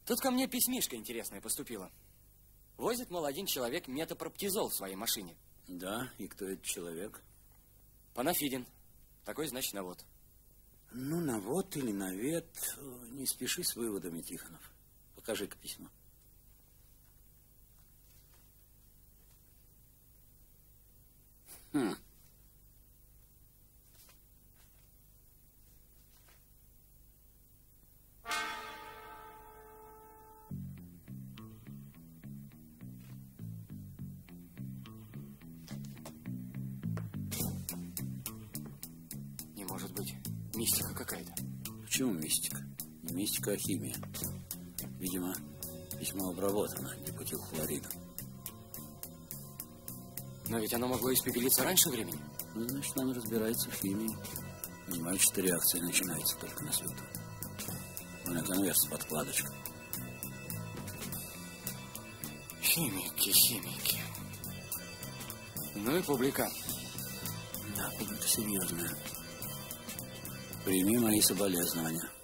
Тут ко мне письмишко интересное поступило. Возит, мол, один человек метопроптизол в своей машине. Да, и кто этот человек? Панафидин. Такой, значит, навод. Ну, навод или навет. Не спеши с выводами, Тихонов. Покажи-ка письмо. Не может быть. Мистика какая-то. Почему мистика? Не мистика, а химия. Видимо, письмо обработано дипутилхлоридом. Но ведь оно могло испепелиться раньше времени. Ну, значит, он разбирается в химии. Понимает, что реакция начинается только на свету. У меня конверт с подкладочкой. Химики. Ну и публика. Да, публика серьезная. Прими мои соболезнования.